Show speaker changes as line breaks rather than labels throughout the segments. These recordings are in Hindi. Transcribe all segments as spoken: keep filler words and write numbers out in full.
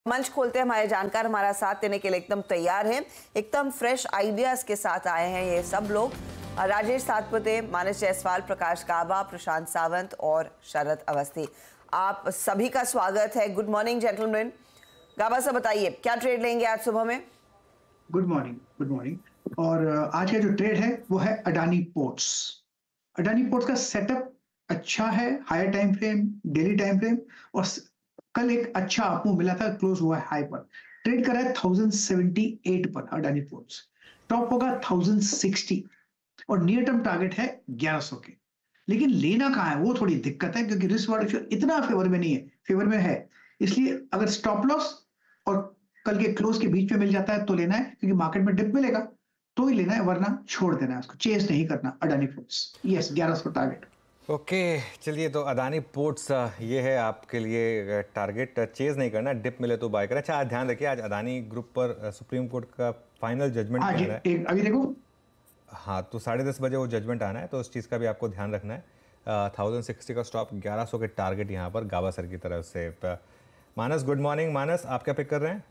मंच खोलते हैं। हमारे जानकार हमारा साथ देने के लिए एकदम तैयार हैं, एकदम फ्रेश आइडियाज के साथ आए हैं ये सब लोग। राजेश सातपुते, मानस जायसवाल, प्रकाश गाबा, प्रशांत सावंत और शरद अवस्थी, आप सभी का स्वागत है। Good morning gentleman. गाबा से बताइए क्या ट्रेड लेंगे आज सुबह में?
Good morning, good morning. और आज का जो ट्रेड है वो है अडानी पोर्ट्स। अडानी पोर्ट्स का सेटअप अच्छा है, higher time frame, daily time frame, और कल एक अच्छा आपको मिला था, क्लोज हुआ है हाई पर, ट्रेड करा है थाउजेंड सेवेंटी एट पर। अडानी पोर्ट्स टॉप होगा थाउजेंड सिक्सटी और नियर टर्म टारगेट है ग्यारह सौ के। लेकिन लेना कहाँ है वो थोड़ी दिक्कत है, क्योंकि रिस्क वाला इतना फेवर में नहीं है, फेवर में है। इसलिए अगर स्टॉप लॉस और कल के क्लोज के बीच में मिल जाता है तो लेना है, क्योंकि मार्केट में डिप मिलेगा तो ही लेना है, वरना छोड़ देना है उसको, चेस नहीं करना। अडानी पोर्ट्स यस ग्यारह सौ टारगेट।
ओके okay, चलिए, तो अडानी पोर्ट्स ये है आपके लिए टारगेट, चेज नहीं करना, डिप मिले तो बाय करें। अच्छा, आज ध्यान रखिए, आज अडानी ग्रुप पर सुप्रीम कोर्ट का फाइनल जजमेंट आ रहा है।
अभी देखो,
हाँ, तो साढ़े दस बजे वो जजमेंट आना है, तो उस चीज़ का भी आपको ध्यान रखना है। थाउजेंड सिक्सटी का स्टॉप, ग्यारह सौ के टारगेट यहाँ पर गाबा सर की तरफ से। मानस, गुड मॉर्निंग। मानस, आप क्या पिक कर रहे हैं?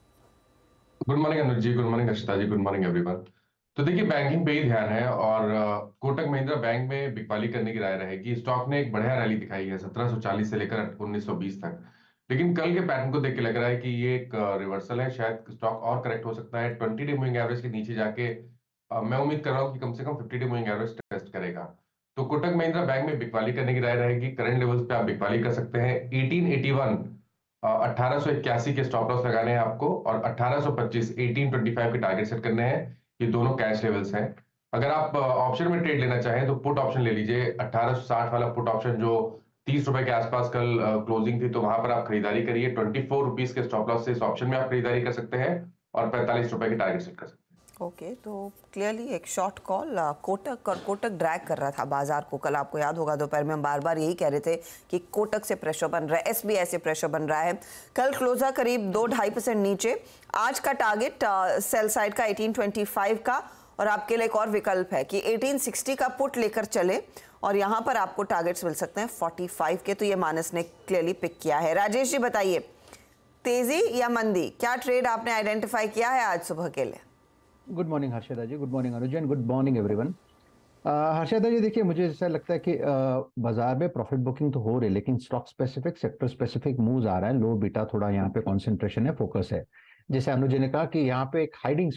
Good morning Anuj ji, good morning Akshata ji, good morning everyone. तो देखिए, बैंकिंग पे ही ध्यान है और कोटक महिंद्रा बैंक में बिकवाली करने की राय रहेगी। स्टॉक ने एक बढ़िया रैली दिखाई है सत्रह सौ चालीस से लेकर उन्नीस सौ बीस तक, लेकिन कल के पैटर्न को देख के लग रहा है कि ये एक रिवर्सल है। शायद स्टॉक और करेक्ट हो सकता है, ट्वेंटी डे मूविंग एवरेज के नीचे जाके आ, मैं उम्मीद कर रहा हूँ कि कम से कम fifty day moving average test करेगा। तो कोटक महिंद्रा बैंक में बिकवाली करने की राय रहेगी। करंट लेवल्स पे आप बिकवाली कर सकते हैं। एटीन एटी वन अठारह सौ इक्यासी के स्टॉप लॉस लगाने हैं आपको, और अठारह सौ पच्चीस एटीन ट्वेंटी फाइव के टारगेट सेट करने हैं। ये दोनों कैश लेवल्स हैं। अगर आप ऑप्शन में ट्रेड लेना चाहें तो पुट ऑप्शन ले लीजिए, अठारह सौ साठ वाला पुट ऑप्शन जो तीस रुपए के आसपास कल क्लोजिंग थी, तो वहां पर आप खरीदारी करिए। ट्वेंटी फोर रुपीज के स्टॉप लॉस से इस ऑप्शन में आप खरीदारी कर सकते हैं और पैंतालीस रुपए के टारगेट सेट कर सकते हैं।
ओके okay, तो क्लियरली एक शॉर्ट कॉल। कोटक और कोटक ड्रैग कर रहा था बाजार को कल, आपको याद होगा दोपहर में हम बार बार यही कह रहे थे कि कोटक से प्रेशर बन रहा है, एसबीआई से प्रेशर बन रहा है। कल क्लोजर करीब दो ढाई परसेंट नीचे। आज का टारगेट सेल साइड का एटीन ट्वेंटी फाइव का, और आपके लिए एक और विकल्प है कि एटीन सिक्सटी का पुट लेकर चले और यहाँ पर आपको टारगेट्स मिल सकते हैं फोर्टी फाइव के। तो ये मानस ने क्लियरली पिक किया है। राजेश जी बताइए, तेजी या मंदी, क्या ट्रेड आपने आइडेंटिफाई किया है आज सुबह के लिए?
Good morning Harshada ji, good morning Anuj, good morning everyone. Harshada ji देखिए, मुझे ऐसा लगता है कि uh, बाजार में प्रॉफिट बुकिंग तो हो रही है, लेकिन stock specific, sector specific moves आ रहा है। लो बीटा थोड़ा यहाँ पे कंसंट्रेशन है, फोकस है। जैसे अनुज जी ने कहा कि यहाँ पे एक हाइडिंग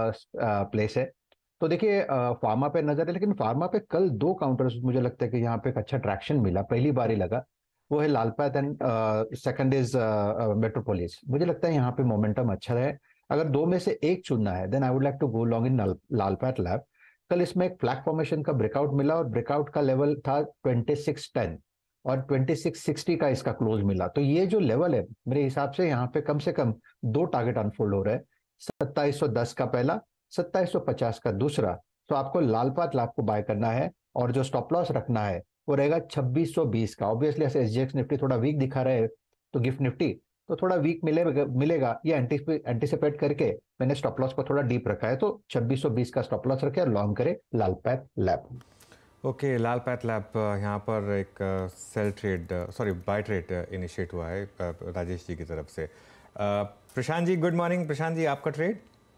प्लेस है, तो देखिए फार्मा पे नजर है, लेकिन फार्मा पे कल दो काउंटर्स मुझे लगता है कि यहाँ पे एक अच्छा ट्रैक्शन मिला, पहली बार ही लगा। वो है Lalpath and second is Metropolis. मुझे लगता है यहाँ पे मोमेंटम अच्छा है। अगर दो में से एक चुनना है then I would like to go long in Lalpath lab. कल इसमें एक फ्लैग फॉर्मेशन का ब्रेकआउट मिला और ब्रेकआउट का लेवल था ट्वेंटी सिक्स टेन और ट्वेंटी सिक्स सिक्सटी का इसका क्लोज मिला। तो ये जो लेवल है मेरे हिसाब से यहाँ पे कम से कम दो टारगेट अनफोल्ड हो रहे हैं, सत्ताईस सौ दस का पहला, सत्ताईस सौ पचास का दूसरा। तो आपको लालपात लैब को बाय करना है और जो स्टॉप लॉस रखना है वो रहेगा छब्बीस सौ बीस का। ऑब्वियसली ऐसे एसजीएक्स निफ्टी थोड़ा वीक दिखा रहा है, तो गिफ्ट निफ्टी तो थोड़ा वीक मिलेगा मिलेगा ये एंटिसिपेट करके मैंने स्टॉप लॉस को थोड़ा डीप रखा है। तो छब्बीस सौ बीस का स्टॉप लॉस रखे और लॉन्ग करे Lalpath lab.
Okay, Lalpath lab यहाँ पर एक sell trade, sorry buy trade initiate हुआ है राजेश जी की तरफ से। Prashant ji, good morning. प्रशांत जी, आपका ट्रेड?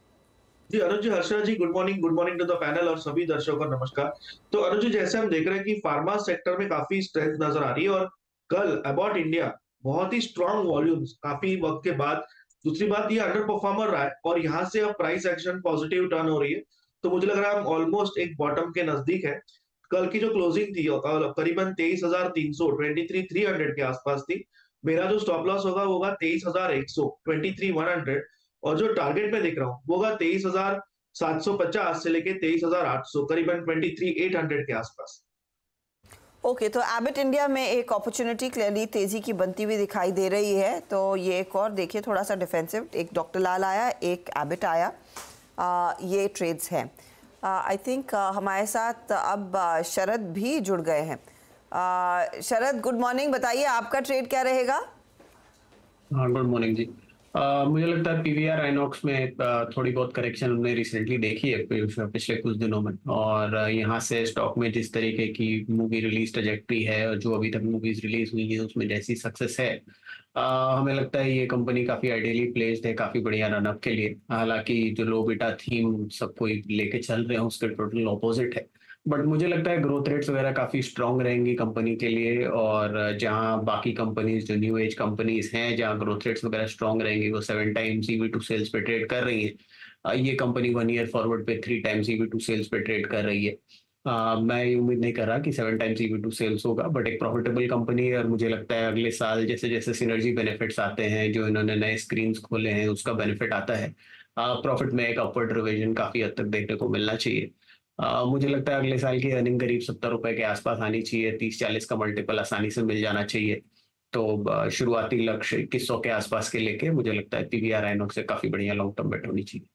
जी Anuj ji, Harshada ji, good morning. Good morning to the panel और सभी दर्शकों को नमस्कार। तो अनुज जी, जैसे हम देख रहे हैं कि फार्मा सेक्टर में काफी स्ट्रेंथ नजर आ रही है और कल अबाउट इंडिया बहुत ही स्ट्रॉन्ग वॉल्यूम्स काफी वक्त के बाद। दूसरी बात, ये अंडर परफॉर्मर रहा है और यहाँ से अब प्राइस एक्शन पॉजिटिव टर्न हो रही है, तो मुझे लग रहा है हम ऑलमोस्ट एक बॉटम के नजदीक है। कल की जो क्लोजिंग थी करीबन तेईस हजार तीन सौ ट्वेंटी थ्री थ्री हंड्रेड के आसपास थी। मेरा जो स्टॉप लॉस होगा वो होगा तेईस हजार एक सौ ट्वेंटी थ्री वन हंड्रेड, और जो टारगेट में देख रहा हूँ वो होगा तेईस हजार सात सौ पचास से लेके तेईस हजार आठ सौ, करीबन ट्वेंटी थ्री एट हंड्रेड के आसपास।
ओके okay, तो एबिट इंडिया में एक अपॉर्चुनिटी क्लियरली तेजी की बनती हुई दिखाई दे रही है। तो ये एक और देखिए थोड़ा सा डिफेंसिव, एक डॉक्टर लाल आया, एक एबिट आया, आ, ये ट्रेड्स हैं। आई थिंक हमारे साथ अब शरद भी जुड़ गए हैं। आ, शरद, गुड मॉर्निंग। बताइए आपका ट्रेड क्या रहेगा?
हाँ, गुड मॉर्निंग जी। Uh, मुझे लगता है पीवीआर आइनॉक्स में uh, थोड़ी बहुत करेक्शन हमने रिसेंटली देखी है पिछले कुछ दिनों में, और uh, यहाँ से स्टॉक में जिस तरीके की मूवी रिलीज ट्रैजेक्टरी है और जो अभी तक मूवीज रिलीज हुई है उसमें जैसी सक्सेस है, आ, हमें लगता है ये कंपनी काफी आइडियली प्लेस्ड है काफी बढ़िया रनअप के लिए। हालांकि जो लो बीटा थीम सबको लेके चल रहे हैं उसके टोटल ऑपोजिट है, बट मुझे लगता है ग्रोथ रेट्स वगैरह काफी स्ट्रांग रहेंगी कंपनी के लिए। और जहां बाकी कंपनीज जो न्यू एज कंपनीज हैं जहां ग्रोथ रेट्स वगैरह स्ट्रांग रहेंगी वो seven times EV to sales पे ट्रेड कर रही है, ये कंपनी वन ईयर फॉरवर्ड पे three times EV to sales पे ट्रेड कर रही है। Uh, मैं ये उम्मीद नहीं कर रहा कि seven times EV to sales होगा, बट एक प्रॉफिटेबल कंपनी है। और मुझे लगता है अगले साल जैसे जैसे सिनर्जी बेनिफिट्स आते हैं, जो इन्होंने नए स्क्रीन्स खोले हैं उसका बेनिफिट आता है, प्रॉफिट में एक अपवर्ड रिविजन काफी हद तक देखने को मिलना चाहिए। uh, मुझे लगता है अगले साल की अर्निंग करीब सत्तर रुपए के आसपास आनी चाहिए, तीस चालीस का मल्टीपल आसानी से मिल जाना चाहिए। तो uh, शुरुआती लक्ष्य इक्कीस सौ के आसपास के लेके मुझे लगता है पीवीआर आइनॉक्स से काफी बढ़िया लॉन्ग टर्म बेट होनी चाहिए।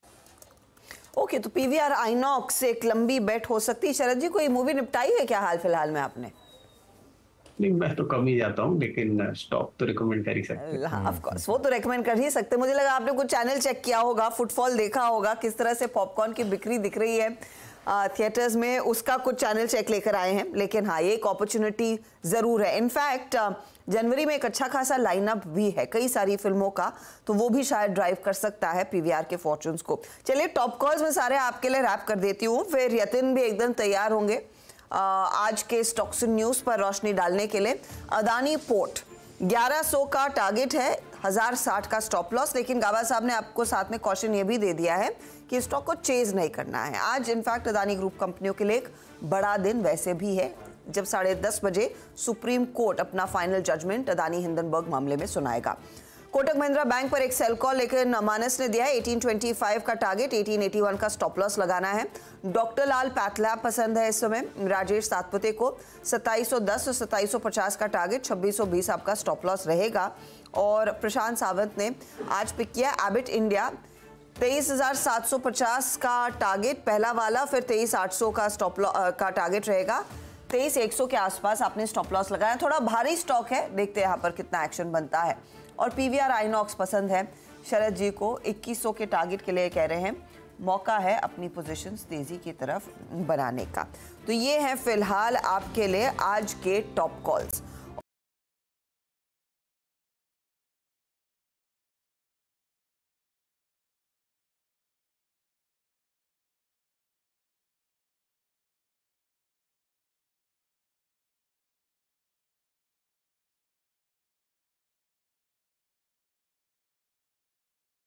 ओके, तो पीवीआर आइनॉक्स एक लंबी बेट हो सकती है। शरद जी, कोई मूवी निपटाई है क्या हाल फिलहाल में आपने?
नहीं, मैं तो कम ही जाता हूँ, लेकिन स्टॉक तो रिकमेंड कर ही सकते हैं।
हाँ, ऑफ कोर्स वो तो रेकमेंड कर ही सकते। मुझे लगा आपने कुछ चैनल चेक किया होगा, फुटफॉल देखा होगा, किस तरह से पॉपकॉर्न की बिक्री दिख रही है थिएटर्स में, उसका कुछ चैनल चेक लेकर आए हैं। लेकिन हाँ, ये एक अपॉर्चुनिटी ज़रूर है। इनफैक्ट जनवरी में एक अच्छा खासा लाइनअप भी है कई सारी फिल्मों का, तो वो भी शायद ड्राइव कर सकता है पीवीआर के फॉर्चून्स को। चलिए, टॉप कॉल्स में सारे आपके लिए रैप कर देती हूँ, फिर यतिन भी एकदम तैयार होंगे आज के स्टॉक्स न्यूज़ पर रोशनी डालने के लिए। अदानी पोर्ट ग्यारह सौ का टारगेट है, एक हज़ार साठ का स्टॉप लॉस, लेकिन गाबा साहब ने आपको साथ में कॉशन ये भी दे दिया है कि स्टॉक को चेज नहीं करना है। आज इनफैक्ट अदानी ग्रुप कंपनियों के लिए एक बड़ा दिन वैसे भी है, जब साढ़े दस बजे सुप्रीम कोर्ट अपना फाइनल जजमेंट अदानी हिंडनबर्ग मामले में सुनाएगा। कोटक महिंद्रा बैंक पर एक सेल कॉल, लेकिन मानस ने दिया है अठारह सौ पच्चीस का टारगेट, अठारह सौ इक्यासी का स्टॉप लॉस लगाना है। डॉक्टर लाल पैथलैब पसंद है इस समय राजेश सातपुते को, सत्ताईस सौ दस और सत्ताईस सौ पचास का टारगेट, छब्बीस सौ बीस आपका स्टॉप लॉस रहेगा। और प्रशांत सावंत ने आज पिक किया एबिट इंडिया, तेईस हजार सात सौ पचास का टारगेट पहला वाला, फिर तेईस आठ सौ का स्टॉप लॉस का टारगेट रहेगा, तेईस एक सौ के आसपास आपने स्टॉप लॉस लगाया। थोड़ा भारी स्टॉक है, देखते हैं यहाँ पर कितना एक्शन बनता है। और पीवीआर आइनॉक्स पसंद है शरद जी को, इक्कीस सौ के टारगेट के लिए कह रहे हैं, मौका है अपनी पोजीशंस तेजी की तरफ बनाने का। तो ये है फिलहाल आपके लिए आज के टॉप कॉल्स।